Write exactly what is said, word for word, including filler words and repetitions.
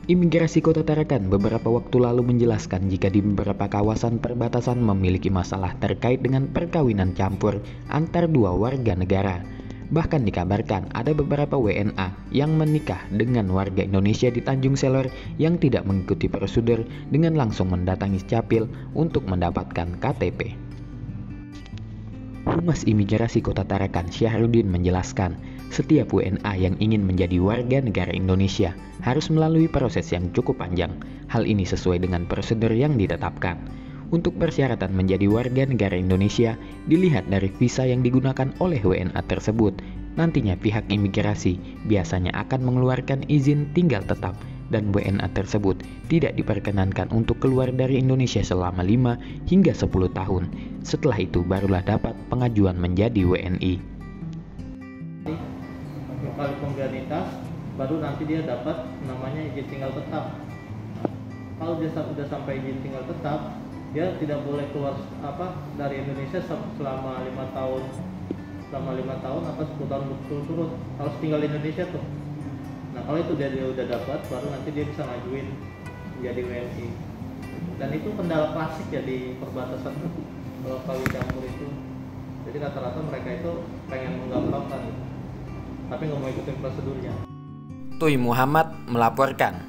Imigrasi Kota Tarakan beberapa waktu lalu menjelaskan jika di beberapa kawasan perbatasan memiliki masalah terkait dengan perkawinan campur antar dua warga negara. Bahkan dikabarkan ada beberapa W N A yang menikah dengan warga Indonesia di Tanjung Selor yang tidak mengikuti prosedur dengan langsung mendatangi Capil untuk mendapatkan K T P. Humas Imigrasi Kota Tarakan Syahrudin menjelaskan, setiap W N A yang ingin menjadi warga negara Indonesia harus melalui proses yang cukup panjang. Hal ini sesuai dengan prosedur yang ditetapkan. Untuk persyaratan menjadi warga negara Indonesia dilihat dari visa yang digunakan oleh W N A tersebut. Nantinya pihak imigrasi biasanya akan mengeluarkan izin tinggal tetap dan W N A tersebut tidak diperkenankan untuk keluar dari Indonesia selama lima hingga sepuluh tahun. Setelah itu barulah dapat pengajuan menjadi W N I. Kali pembianitas baru nanti dia dapat namanya izin tinggal tetap. Kalau dia sudah sampai izin tinggal tetap, dia tidak boleh keluar apa dari Indonesia selama lima tahun, selama lima tahun atau sepuluh tahun berturut-turut. Harus tinggal di Indonesia tuh. Nah kalau itu dia, dia udah dapat, baru nanti dia bisa ngajuin menjadi W N I. Dan itu kendala klasik ya di perbatasan kalau kawin campur itu. Jadi rata-rata mereka itu pengen menggampangkan, tapi nggak mau ikutin prosedurnya. Tuy Muhammad melaporkan.